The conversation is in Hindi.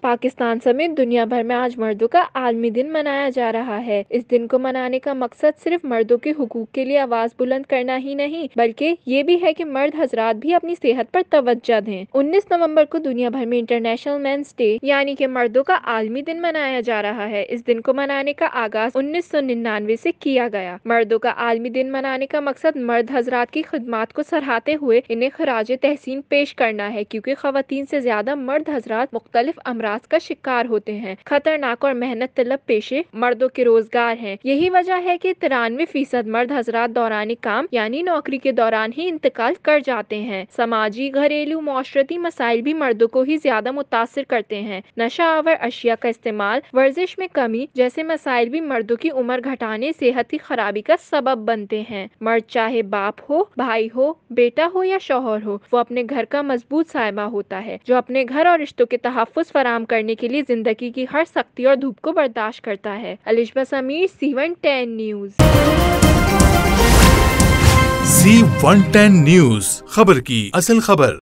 पाकिस्तान समेत दुनिया भर में आज मर्दों का आलमी दिन मनाया जा रहा है। इस दिन को मनाने का मकसद सिर्फ मर्दों के हुकूक के लिए आवाज बुलंद करना ही नहीं, बल्कि ये भी है कि मर्द हजरात भी अपनी सेहत पर तवज्जो दें। 19 नवंबर को दुनिया भर में इंटरनेशनल मेंस डे यानी कि मर्दों का आलमी दिन मनाया जा रहा है। इस दिन को मनाने का आगाज 1999 से किया गया। मर्दों का आलमी दिन मनाने का मकसद मर्द हजरात की खिदमत को सराहते हुए इन्हें खराज तहसीन पेश करना है, क्योंकि खवातीन से ज्यादा मर्द हजरात मुख्तलिफ अमराज का शिकार होते हैं। खतरनाक और मेहनत तलब पेशे मर्दों के रोजगार हैं। यही वजह है कि 93% मर्द हजरात दौरान काम यानी नौकरी के दौरान ही इंतकाल कर जाते हैं। समाजी, घरेलू, माशरती मसाइल भी मर्दों को ही ज्यादा मुतासिर करते हैं। नशा आवर अशिया का इस्तेमाल, वर्जिश में कमी जैसे मसाइल भी मर्दों की उम्र घटाने, सेहत की खराबी का सबब बनते हैं। मर्द चाहे बाप हो, भाई हो, बेटा हो या शौहर हो, वो अपने घर का मजबूत साहिबा होता है, जो अपने घर और रिश्तों के तहफ़्फ़ुज़ फराहम करने के लिए जिंदगी की हर सख्ती और धूप को बर्दाश्त करता है। Alishba Sameer, C110 news. C110 news, खबर की असल खबर।